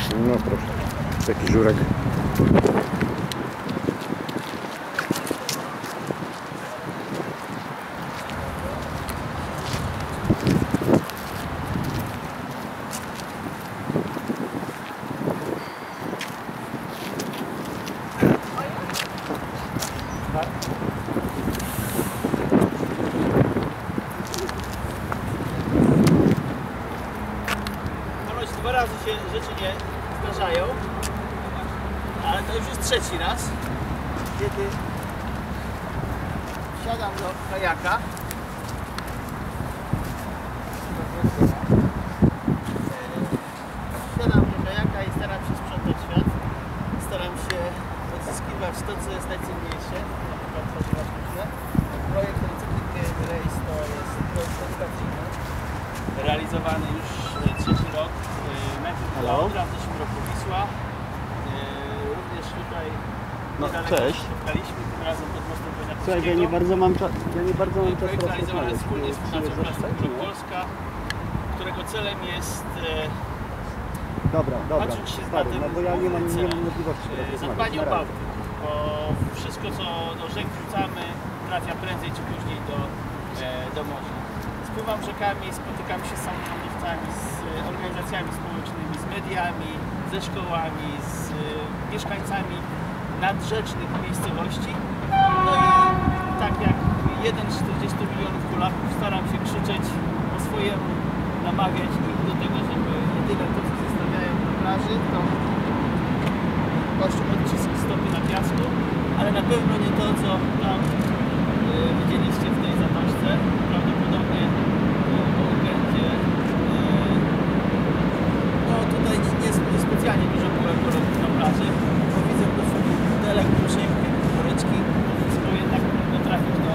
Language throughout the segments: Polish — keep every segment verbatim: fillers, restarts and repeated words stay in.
No proszę, taki żurek. Dwa razy się rzeczy nie zdarzają, ale to już jest trzeci raz, kiedy wsiadam do kajaka. Wsiadam do kajaka i staram się sprzątać świat. Staram się odzyskiwać to, co jest najcenniejsze. Na przykład tworzywać różne. Projekt Recykling Race to jest projekt edukacyjny, realizowany już trzeci rok. Najpierw była Odra, w zeszłym roku Wisła. Również tutaj no, niedaleko cześć. spotkaliśmy, tym razem pod mostem Koniakowskiego. Słuchaj, ja nie bardzo mam czas. Ja nie bardzo mam czas. Projekt realizowany wspólnie z Fundacją Plastik Polska, którego celem jest dobra, dobra, patrząc się stary, na tym, no bo ja nie mam, nie mam celem, możliwości zadbanie o Bałtyk, bo wszystko, co do rzek wrzucamy, trafia prędzej czy później do, do morza. Spływam rzekami, spotykam się z samorządowcami, z organizacjami społecznymi, z mediami, ze szkołami, z mieszkańcami nadrzecznych miejscowości. No i tak jak jeden z czterdziestu milionów Polaków staram się krzyczeć po swojemu, namawiać ich do tego, żeby jedyne to, co zostawiają na plaży, to kościół odcisk stopy na piasku, ale na pewno nie to, co tam widzieliście w tej zatoczce. Prawdopodobnie po weekendzie. No tutaj nie, nie, nie specjalnie dużo byłem na plaży, bo widzę po sobie butelek, buszynki, koreczki, wszystko jednak trudno trafić do,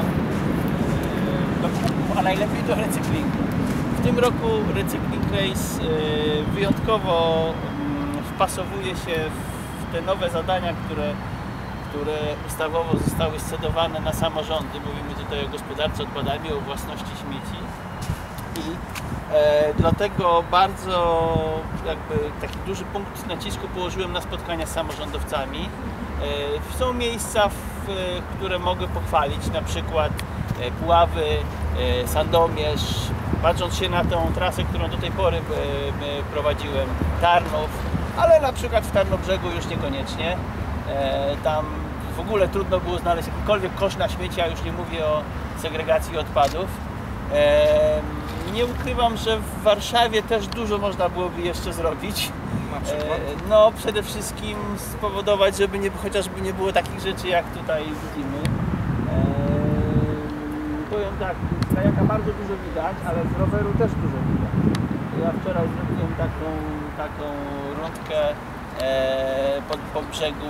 do kubków, a najlepiej do recyklingu. W tym roku Recykling Race wyjątkowo wpasowuje się w te nowe zadania, które które ustawowo zostały scedowane na samorządy. Mówimy tutaj o gospodarce odpadami, o własności śmieci i e, dlatego bardzo jakby taki duży punkt nacisku położyłem na spotkania z samorządowcami. E, są miejsca, w, które mogę pochwalić, na przykład e, Puławy, e, Sandomierz, patrząc się na tą trasę, którą do tej pory e, e, prowadziłem, Tarnów, ale na przykład w Tarnobrzegu już niekoniecznie. E, tam w ogóle trudno było znaleźć jakikolwiek kosz na śmieci, a już nie mówię o segregacji odpadów. E, nie ukrywam, że w Warszawie też dużo można byłoby jeszcze zrobić. Na przykład? E, no przede wszystkim spowodować, żeby nie, chociażby nie było takich rzeczy, jak tutaj widzimy. E, powiem tak, kajaka bardzo dużo widać, ale z roweru też dużo widać. Ja wczoraj zrobiłem taką, taką rundkę e, pod, po brzegu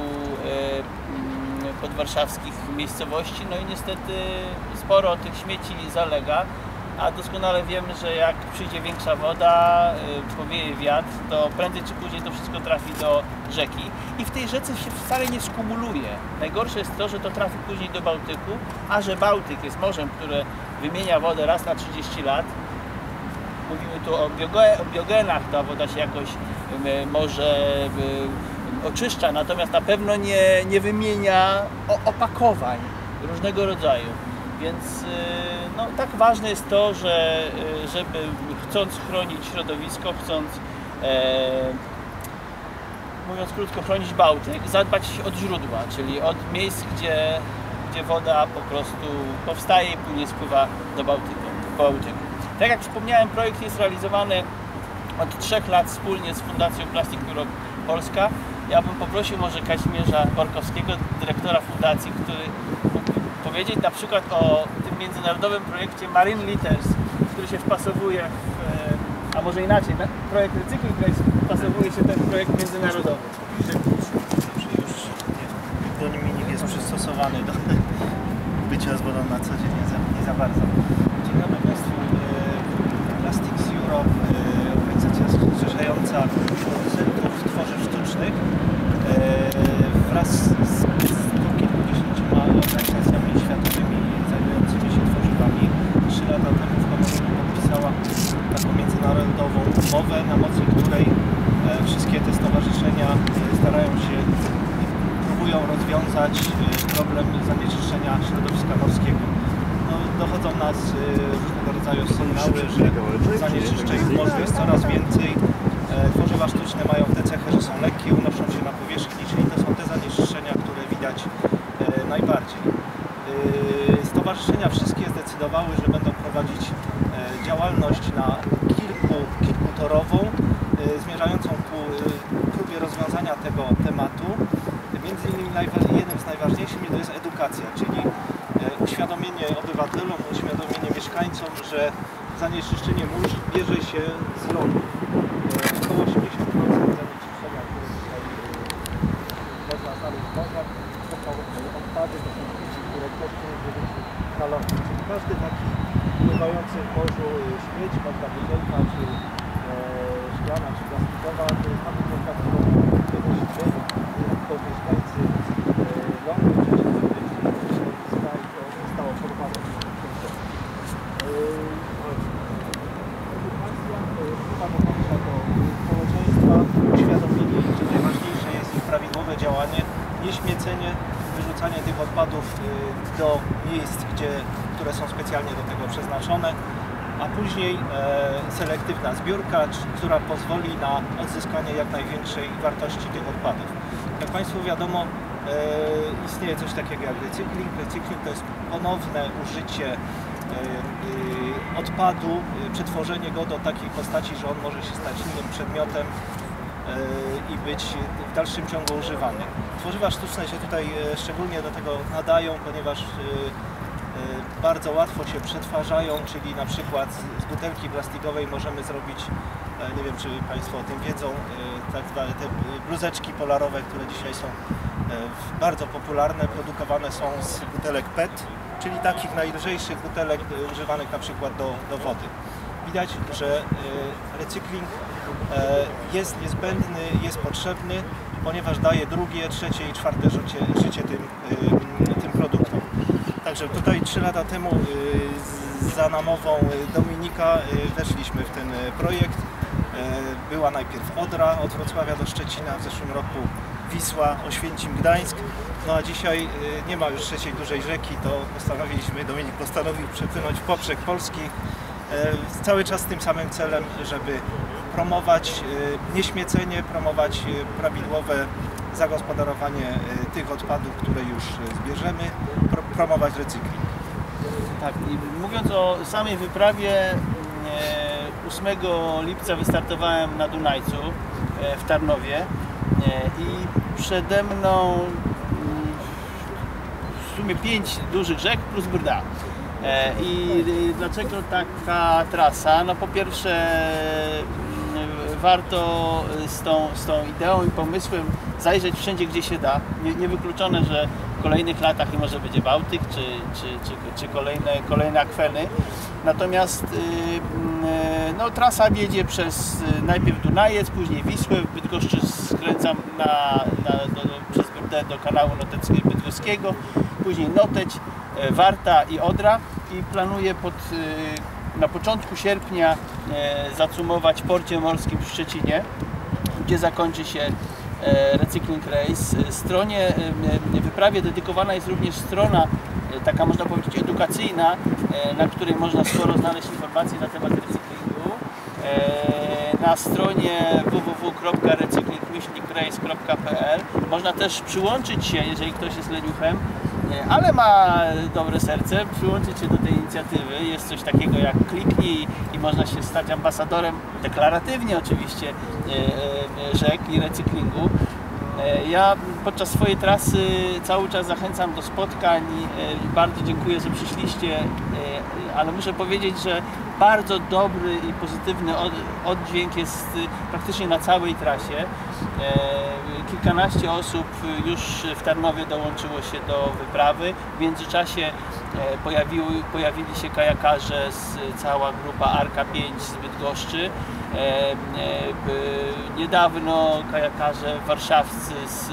e, podwarszawskich miejscowości, no i niestety sporo tych śmieci zalega, a doskonale wiemy, że jak przyjdzie większa woda, e, powieje wiatr, to prędzej czy później to wszystko trafi do rzeki i w tej rzece się wcale nie skumuluje. Najgorsze jest to, że to trafi później do Bałtyku, a że Bałtyk jest morzem, które wymienia wodę raz na trzydzieści lat. Mówimy tu o, bioge, o biogenach, ta woda się jakoś y, może y, oczyszcza, natomiast na pewno nie, nie wymienia o, opakowań różnego rodzaju. Więc y, no, tak ważne jest to, że y, żeby chcąc chronić środowisko, chcąc e, mówiąc krótko, chronić Bałtyk, zadbać od źródła, czyli od miejsc, gdzie, gdzie woda po prostu powstaje i później spływa do Bałtyku. Bałtyku. Tak jak wspomniałem, projekt jest realizowany od trzech lat wspólnie z Fundacją Plastik Polska. Ja bym poprosił może Kazimierza Borkowskiego, dyrektora fundacji, który mógł powiedzieć na przykład o tym międzynarodowym projekcie Marine Litters, który się wpasowuje w, a może inaczej, projekt Recykling Race wpasowuje się ten projekt międzynarodowy. Już pojemnik jest przystosowany do bycia z wodą na co dzień, nie za, nie za bardzo. Dzień dobry Państwu. Plastics Europe, organizacja zrzeszająca producentów tworzyw sztucznych wraz z kilkudziesięcioma organizacjami światowymi zajmującymi się tworzywami trzy lata temu w Honolulu podpisała taką międzynarodową umowę, na mocy której wszystkie te stowarzyszenia sygnały, że zanieczyszczeń w morzu jest coraz więcej. Tworzywa sztuczne mają tę cechę, że są lekkie, unoszą się na powierzchni, czyli to są te zanieczyszczenia, które widać najbardziej. Stowarzyszenia wszystkie zdecydowały, że będą prowadzić działalność na kilku, kilkutorową, zmierzającą ku próbie rozwiązania tego tematu. Między innymi jednym z najważniejszych to jest edukacja, czyli uświadomienie obywatelom, uświadomienie mieszkańcom, że zanieczyszczenie mórz bierze się z lądu. Około osiemdziesiąt procent zanieczyszczenia, które tutaj można znaleźć w morzach, to są odpady, to są śmieci, które też nie wyrzucić na ląd. Czyli każdy taki pływający w morzu śmieć, każda butelka, czy e, szklana, czy plastikowa, to jest mamy kontaktową wywozicie, to mieszkańcy e, lądu, czy środowiska i to zostało porwane w tym procesie. Edukacja chyba domaga do społeczeństwa, uświadomienie, że najważniejsze jest ich prawidłowe działanie, nieśmiecenie, wyrzucanie tych odpadów do miejsc, gdzie, które są specjalnie do tego przeznaczone, a później e, selektywna zbiórka, która pozwoli na odzyskanie jak największej wartości tych odpadów. Jak Państwu wiadomo, e, istnieje coś takiego jak recykling. Recykling to jest ponowne użycie e, e, odpadu, e, przetworzenie go do takiej postaci, że on może się stać innym przedmiotem i być w dalszym ciągu używany. Tworzywa sztuczne się tutaj szczególnie do tego nadają, ponieważ bardzo łatwo się przetwarzają, czyli na przykład z butelki plastikowej możemy zrobić, nie wiem czy Państwo o tym wiedzą, tak zwane te bluzeczki polarowe, które dzisiaj są bardzo popularne, produkowane są z butelek P E T, czyli takich najlżejszych butelek używanych na przykład do, do wody. Widać, że recykling jest niezbędny, jest potrzebny, ponieważ daje drugie, trzecie i czwarte życie, życie tym, tym produktom. Także tutaj trzy lata temu za namową Dominika weszliśmy w ten projekt. Była najpierw Odra od Wrocławia do Szczecina, w zeszłym roku Wisła, Oświęcim, Gdańsk. No a dzisiaj nie ma już trzeciej dużej rzeki, to postanowiliśmy, Dominik postanowił przepłynąć w poprzek Polski. Cały czas z tym samym celem, żeby promować nieśmiecenie, promować prawidłowe zagospodarowanie tych odpadów, które już zbierzemy, pro, promować recykling. Tak, i mówiąc o samej wyprawie, ósmego lipca wystartowałem na Dunajcu w Tarnowie i przede mną w sumie pięć dużych rzek plus Brda. I dlaczego taka trasa? No po pierwsze warto z tą, z tą ideą i pomysłem zajrzeć wszędzie, gdzie się da. Nie, niewykluczone, że w kolejnych latach nie może będzie Bałtyk czy, czy, czy, czy kolejne, kolejne akweny. Natomiast no, trasa wiedzie przez najpierw Dunajec, później Wisłę, w Bydgoszczy skręcam na, na, do, do, przez Brdę do kanału Noteckiego, później Noteć, Warta i Odra i planuję pod, na początku sierpnia zacumować w porcie morskim w Szczecinie, gdzie zakończy się Recykling Race. Stronie wyprawie dedykowana jest również strona, taka można powiedzieć edukacyjna, na której można sporo znaleźć informacji na temat recyklingu. Na stronie w w w kropka recykling race kropka p l można też przyłączyć się, jeżeli ktoś jest leniuchem, ale ma dobre serce, przyłączyć się do tej inicjatywy. Jest coś takiego jak kliknij i można się stać ambasadorem, deklaratywnie oczywiście, rzek i recyklingu. Ja podczas swojej trasy cały czas zachęcam do spotkań i bardzo dziękuję, że przyszliście, ale muszę powiedzieć, że bardzo dobry i pozytywny oddźwięk jest praktycznie na całej trasie. Kilkanaście osób już w Tarnowie dołączyło się do wyprawy. W międzyczasie pojawiły, pojawili się kajakarze, z, cała grupa Arka pięć z Bydgoszczy. Niedawno kajakarze warszawscy z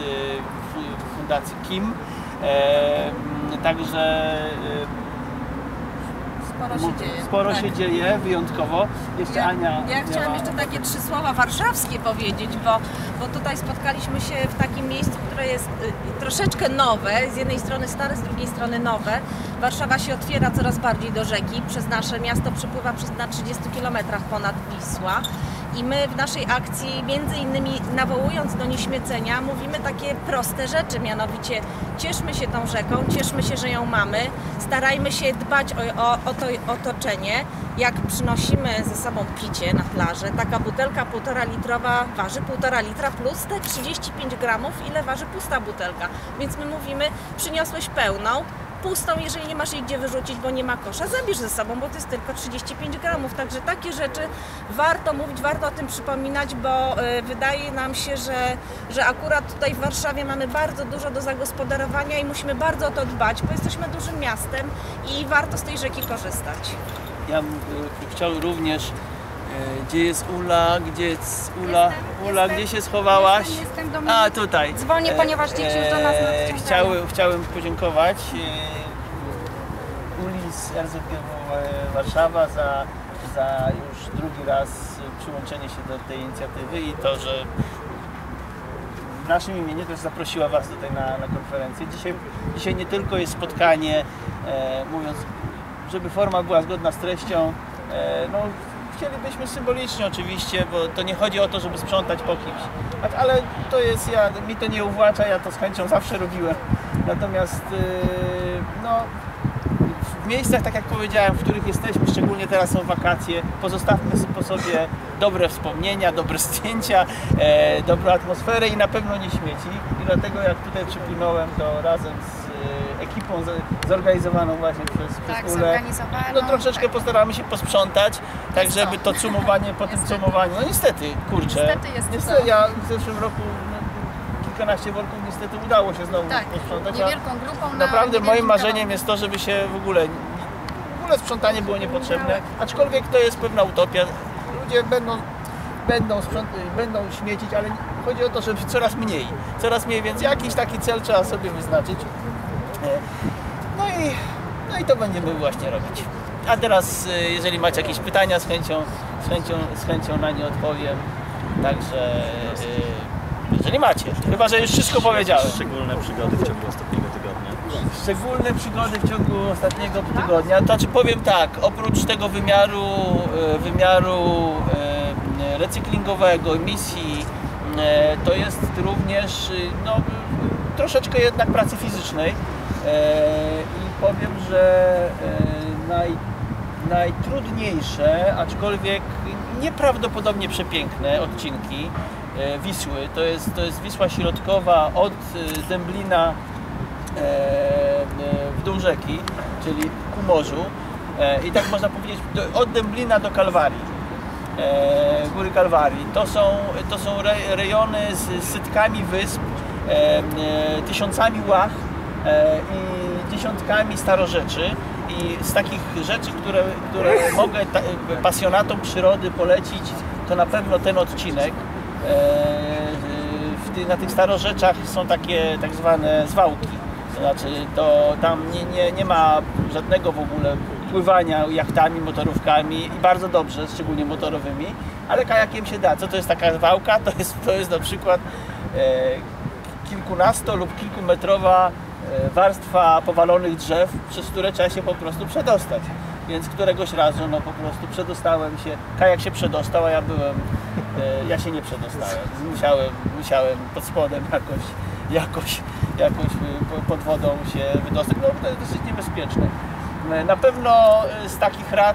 Fundacji Kim. Także sporo się dzieje. Sporo Tak. się dzieje, wyjątkowo. Jeszcze Ja, Ania ja miała... chciałam jeszcze takie trzy słowa warszawskie powiedzieć, bo, bo tutaj spotkaliśmy się w takim miejscu, które jest y, troszeczkę nowe, z jednej strony stare, z drugiej strony nowe. Warszawa się otwiera coraz bardziej do rzeki, przez nasze miasto przepływa przez, na trzydziestu kilometrach ponad Wisła. I my w naszej akcji, między innymi nawołując do nieśmiecenia, mówimy takie proste rzeczy, mianowicie cieszmy się tą rzeką, cieszmy się, że ją mamy, starajmy się dbać o, o, o to otoczenie. Jak przynosimy ze sobą picie na plażę, taka butelka półtora litrowa waży półtora litra plus te trzydzieści pięć gramów, ile waży pusta butelka. Więc my mówimy, przyniosłeś pełną, pustą, jeżeli nie masz jej gdzie wyrzucić, bo nie ma kosza, zabierz ze sobą, bo to jest tylko trzydzieści pięć gramów. Także takie rzeczy warto mówić, warto o tym przypominać, bo y, wydaje nam się, że, że akurat tutaj w Warszawie mamy bardzo dużo do zagospodarowania i musimy bardzo o to dbać, bo jesteśmy dużym miastem i warto z tej rzeki korzystać. Ja bym y, chciał również, y, gdzie jest Ula, gdzie jest Ula, Jestem, Ula, jestem, gdzie się schowałaś? Jestem, jestem Dominik. A, tutaj. Dzwonię, ponieważ dzieci już do nas nadciągają. Chciałem, chciałem podziękować e, Uli z R Z G W Warszawa za, za już drugi raz przyłączenie się do tej inicjatywy i to, że w naszym imieniu też zaprosiła Was tutaj na, na konferencję. Dzisiaj, dzisiaj nie tylko jest spotkanie, e, mówiąc, żeby forma była zgodna z treścią, e, no, chcielibyśmy symbolicznie oczywiście, bo to nie chodzi o to, żeby sprzątać po kimś, ale to jest, ja, mi to nie uwłacza, ja to z chęcią zawsze robiłem. Natomiast yy, no, w miejscach, tak jak powiedziałem, w których jesteśmy, szczególnie teraz są wakacje, pozostawmy po sobie dobre wspomnienia, dobre zdjęcia, e, dobrą atmosferę i na pewno nie śmieci. I dlatego jak tutaj przypłynąłem, to razem z e, ekipą z, zorganizowaną właśnie przez, Tak, przez Ulę, zorganizowaną, no troszeczkę tak. postaramy się posprzątać, tak Jest żeby to. to cumowanie po tym Niestety. cumowaniu, no niestety, kurczę, Niestety jest niestety to. ja w zeszłym roku no, kilkanaście worków niestety udało się znowu Tak, posprzątać. a niewielką grupą na Naprawdę niewielkim moim marzeniem kawałku. jest to, żeby się w ogóle, w ogóle sprzątanie było niepotrzebne, aczkolwiek to jest pewna utopia. Ludzie będą, będą, sprząt- będą śmiecić, ale chodzi o to, żeby coraz mniej, coraz mniej, więc jakiś taki cel trzeba sobie wyznaczyć. No i, no i to będziemy właśnie robić. A teraz, jeżeli macie jakieś pytania, z chęcią, z chęcią, z chęcią na nie odpowiem. Także, jeżeli macie, chyba że już wszystko powiedziałem. Szczególne przygody w ciągu ostatniego tygodnia. Szczególne przygody w ciągu ostatniego tygodnia. To znaczy powiem tak, oprócz tego wymiaru, e, wymiaru e, recyklingowego, emisji, e, to jest również e, no, troszeczkę jednak pracy fizycznej. E, I powiem, że e, naj, najtrudniejsze, aczkolwiek nieprawdopodobnie przepiękne odcinki e, Wisły, to jest, to jest Wisła Środkowa od e, Dęblina w dół rzeki, czyli ku morzu, i tak można powiedzieć od Dęblina do Kalwarii, Góry Kalwarii. To są, to są rejony z setkami wysp, tysiącami łach i dziesiątkami starorzeczy. I z takich rzeczy, które, które mogę pasjonatom przyrody polecić, to na pewno ten odcinek. Na tych starorzeczach są takie tak zwane zwałki. To znaczy, to tam nie, nie, nie ma żadnego w ogóle pływania jachtami, motorówkami i bardzo dobrze, szczególnie motorowymi, ale kajakiem się da. Co to jest taka zwałka? To jest, to jest na przykład e, kilkunasto lub kilkumetrowa e, warstwa powalonych drzew, przez które trzeba się po prostu przedostać. Więc któregoś razu no po prostu przedostałem się, kajak się przedostał, a ja byłem, e, ja się nie przedostałem. Musiałem, musiałem pod spodem jakoś, jakoś, jakoś pod wodą się wydostać. No to jest dosyć niebezpieczne. Na pewno z takich rad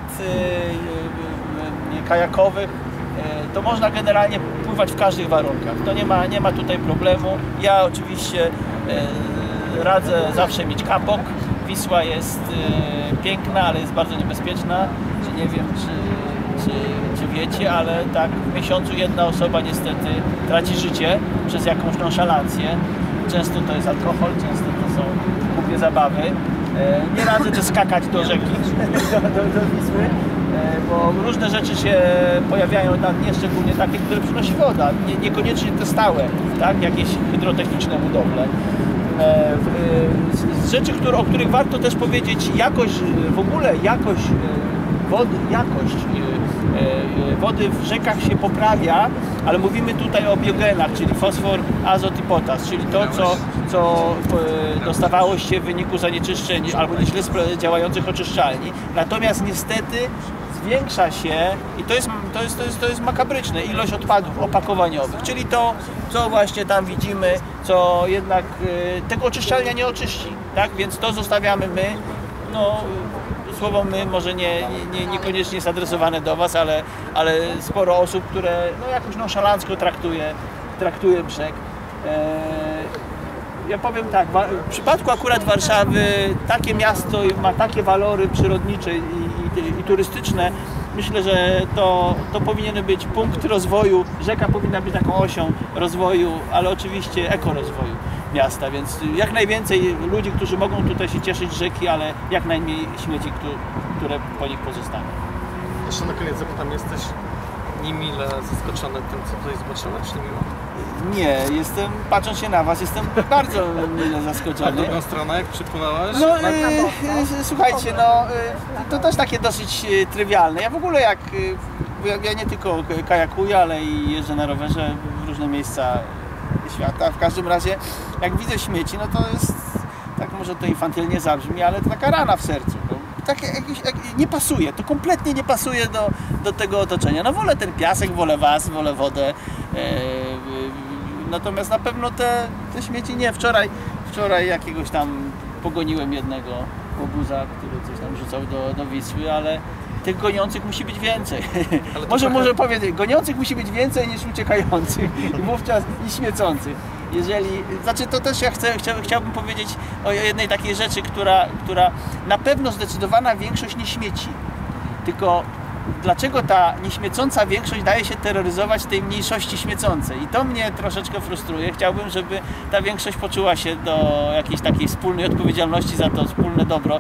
kajakowych to można generalnie pływać w każdych warunkach. To nie ma, nie ma tutaj problemu. Ja oczywiście radzę zawsze mieć kapok. Wisła jest piękna, ale jest bardzo niebezpieczna. Nie wiem, czy, czy, czy wiecie, ale tak w miesiącu jedna osoba niestety traci życie przez jakąś nonszalancję. Często to jest alkohol, często to są głupie zabawy. Nie radzę też skakać do rzeki, do, do, do Wisły, bo różne rzeczy się pojawiają na dnie, szczególnie takie, które przynosi woda, nie, niekoniecznie te stałe, tak? Jakieś hydrotechniczne budowle. E, z, z rzeczy, które, o których warto też powiedzieć, jakość, w ogóle jakość wody, jakość wody w rzekach się poprawia, ale mówimy tutaj o biogenach, czyli fosfor, azot i potas, czyli to, co, co dostawało się w wyniku zanieczyszczeń albo źle działających oczyszczalni. Natomiast niestety zwiększa się, i to jest, to jest, to jest, to jest makabryczne, ilość odpadów opakowaniowych, czyli to, co właśnie tam widzimy, co jednak tego oczyszczalnia nie oczyści, tak? Więc to zostawiamy my, no słowo my może nie, nie, niekoniecznie jest adresowane do Was, ale, ale sporo osób, które no, jakoś nonszalancko traktuje, traktuje brzeg. Ja powiem tak, w przypadku akurat Warszawy takie miasto ma takie walory przyrodnicze i, i, i turystyczne, myślę, że to, to powinien być punkt rozwoju, rzeka powinna być taką osią rozwoju, ale oczywiście ekorozwoju miasta, więc jak najwięcej ludzi, którzy mogą tutaj się cieszyć z rzeki, ale jak najmniej śmieci, które po nich pozostaną. Jeszcze na koniec zapytam, jesteś niemile zaskoczony tym, co tutaj zobaczyłeś, czy miło? Nie, jestem, patrząc się na Was, jestem bardzo mile zaskoczony. A w drugą stronę, jak przypłynąłeś? No, yy, yy, słuchajcie, no, yy, to też takie dosyć yy, trywialne. Ja w ogóle jak, yy, ja, ja nie tylko kajakuję, ale i jeżdżę na rowerze w różne miejsca świata. W każdym razie, jak widzę śmieci, no to jest, tak może to infantylnie zabrzmi, ale to taka rana w sercu. No. Tak jakiś, jak, nie pasuje, to kompletnie nie pasuje do, do tego otoczenia. No wolę ten piasek, wolę Was, wolę wodę. Yy, yy, natomiast na pewno te, te śmieci nie. Wczoraj, wczoraj jakiegoś tam pogoniłem jednego łobuza, który coś tam rzucał do, do Wisły, ale tych goniących musi być więcej. może, trochę... może powiedzieć, goniących musi być więcej niż uciekających i wówczas i śmiecących. Jeżeli, znaczy to też ja chcę, chcia, chciałbym powiedzieć o jednej takiej rzeczy, która, która na pewno zdecydowana większość nie śmieci. Tylko dlaczego ta nieśmiecąca większość daje się terroryzować tej mniejszości śmiecącej? I to mnie troszeczkę frustruje. Chciałbym, żeby ta większość poczuła się do jakiejś takiej wspólnej odpowiedzialności za to wspólne dobro.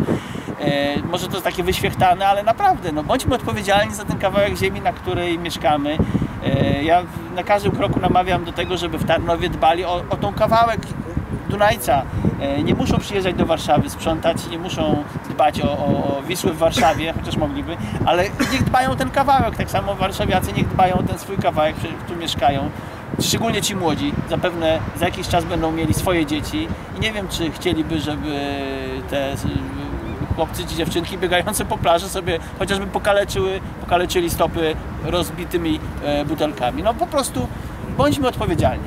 E, może to jest takie wyświechtane, ale naprawdę, no bądźmy odpowiedzialni za ten kawałek ziemi, na której mieszkamy. E, ja na każdym kroku namawiam do tego, żeby w Tarnowie dbali o, o tą kawałek Dunajca. E, nie muszą przyjeżdżać do Warszawy, sprzątać, nie muszą dbać o, o Wisłę w Warszawie, chociaż mogliby, ale niech dbają o ten kawałek. Tak samo warszawiacy niech dbają o ten swój kawałek, w którym mieszkają. Szczególnie ci młodzi, zapewne za jakiś czas będą mieli swoje dzieci i nie wiem, czy chcieliby, żeby te chłopcy czy dziewczynki biegające po plaży sobie chociażby pokaleczyły, pokaleczyli stopy rozbitymi e, butelkami. No po prostu bądźmy odpowiedzialni.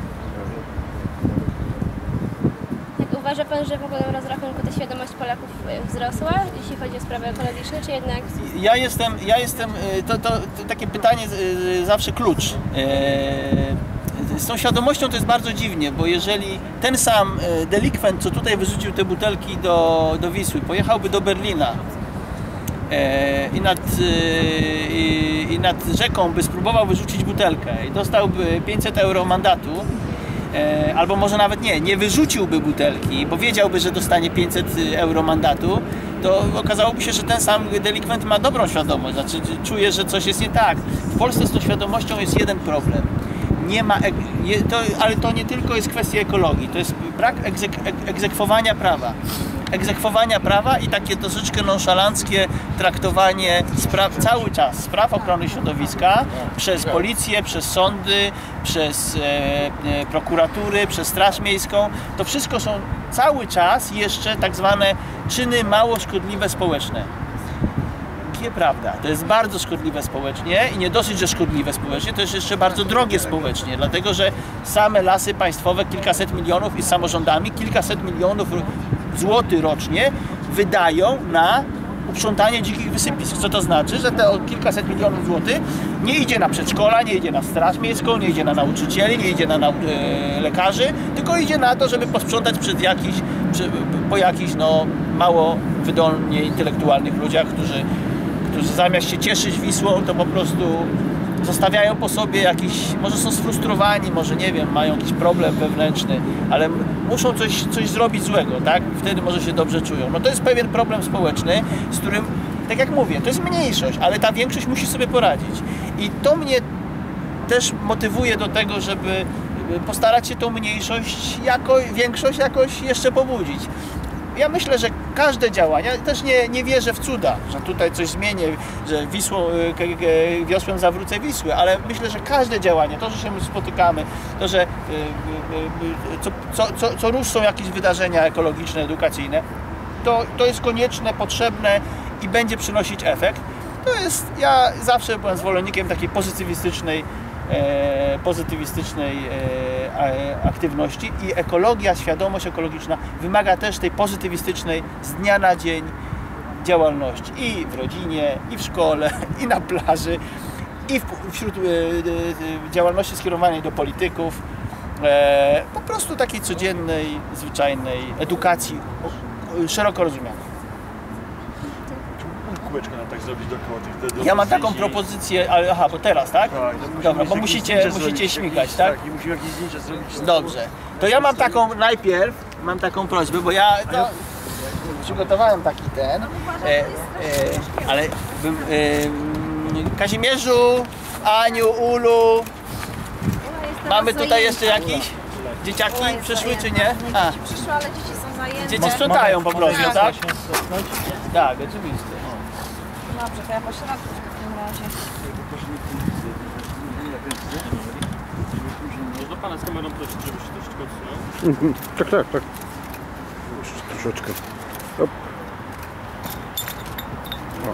Tak, uważa Pan, że w ogóle rozrachunku ta świadomość Polaków wzrosła, jeśli chodzi o sprawy ekologiczne, czy jednak... Ja jestem, ja jestem to, to, to takie pytanie zawsze klucz. Z tą świadomością to jest bardzo dziwnie, bo jeżeli ten sam delikwent, co tutaj wyrzucił te butelki do, do Wisły, pojechałby do Berlina i nad, i, i nad rzeką by spróbował wyrzucić butelkę i dostałby pięćset euro mandatu, albo może nawet nie, nie wyrzuciłby butelki, bo wiedziałby, że dostanie pięćset euro mandatu, to okazałoby się, że ten sam delikwent ma dobrą świadomość, znaczy czuje, że coś jest nie tak. W Polsce z tą świadomością jest jeden problem. Nie ma, to, ale to nie tylko jest kwestia ekologii, to jest brak egzek, egzekwowania prawa. Egzekwowania prawa i takie troszeczkę nonszalanckie traktowanie spraw, cały czas spraw ochrony środowiska przez policję, przez sądy, przez e, e, prokuratury, przez Straż Miejską. To wszystko są cały czas jeszcze tak zwane czyny mało szkodliwe społeczne. Nieprawda. To jest bardzo szkodliwe społecznie i nie dosyć, że szkodliwe społecznie, to jest jeszcze bardzo drogie społecznie, dlatego że same lasy państwowe, kilkaset milionów i z samorządami, kilkaset milionów złotych rocznie wydają na uprzątanie dzikich wysypisk. Co to znaczy? Że te kilkaset milionów złotych nie idzie na przedszkola, nie idzie na straż miejską, nie idzie na nauczycieli, nie idzie na nau e, lekarzy, tylko idzie na to, żeby posprzątać przed jakiś, przy, po jakichś no, mało wydolnie intelektualnych ludziach, którzy którzy zamiast się cieszyć Wisłą, to po prostu zostawiają po sobie jakiś, może są sfrustrowani, może nie wiem, mają jakiś problem wewnętrzny, ale muszą coś, coś zrobić złego, tak? Wtedy może się dobrze czują. No to jest pewien problem społeczny, z którym, tak jak mówię, to jest mniejszość, ale ta większość musi sobie poradzić. I to mnie też motywuje do tego, żeby postarać się tą mniejszość, jako, większość jakoś jeszcze pobudzić. Ja myślę, że każde działania, też nie, nie wierzę w cuda, że tutaj coś zmienię, że Wisłą, wiosłem zawrócę Wisły, ale myślę, że każde działanie, to, że się spotykamy, to, że co, co, co, co rusz są jakieś wydarzenia ekologiczne, edukacyjne, to, to jest konieczne, potrzebne i będzie przynosić efekt. To jest, ja zawsze byłem zwolennikiem takiej pozytywistycznej, e, pozytywistycznej e, aktywności i ekologia, świadomość ekologiczna wymaga też tej pozytywistycznej z dnia na dzień działalności i w rodzinie, i w szkole, i na plaży, i w, wśród e, e, działalności skierowanej do polityków, e, po prostu takiej codziennej, zwyczajnej edukacji o, o, szeroko rozumianej. Kółeczko nam tak zrobić dookoła tych do, Ja mam taką propozycję, ale aha, bo teraz, tak? Tak, no musimy Dobra, jeszcze bo jakieś musicie, zdjęcia musicie zrobić, śmigać, jakieś, tak? Tak, i musimy jakieś zdjęcia zrobić. Dobrze. To ja mam taką, najpierw mam taką prośbę, bo ja to, przygotowałem taki ten, e, e, ale bym, e, Kazimierzu, Aniu, Ulu, mamy tutaj jeszcze jakiś? Dzieciaki przyszły czy nie? A, Przyszły, ale dzieci są zajęte. dzieci sprzątają po prostu, Tak. tak? Tak, oczywiście. Dobrze, to ja po środku w takim razie. Można pana z kamerą prosić, żebyś się troszeczkę odsunął? Tak, tak, tak. Jeszcze troszeczkę. Hop. O.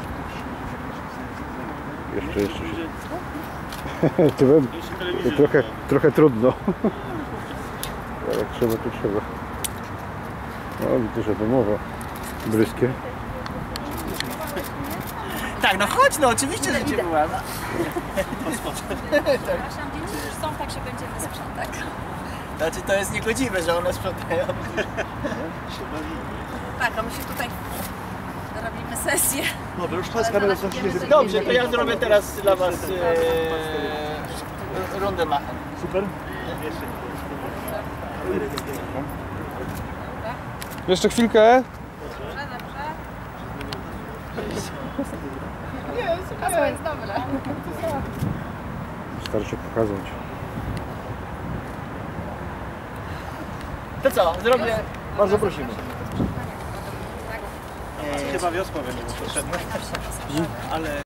Jeszcze, jeszcze. To bym, to trochę, trochę trudno. Ale jak trzeba, to trzeba. O, widzę, że wymowa bryskie. Tak, no chodź, no oczywiście, że cię była. No. Przepraszam, dzieci już są, tak się będzie wysprzątać. Znaczy to jest niegodziwe, że one sprzątają. Tak, a my się tutaj robimy sesję. No to już pas kamerę są się Dobrze, to ja zrobię teraz dla was e, rundę machem. Super. Jeszcze chwilkę. Dobrze, dobrze. Hasło jest dobre. Starczy pokazać. To co, zrobię? Bardzo prosimy. Chyba wiosła będzie potrzebna. Ale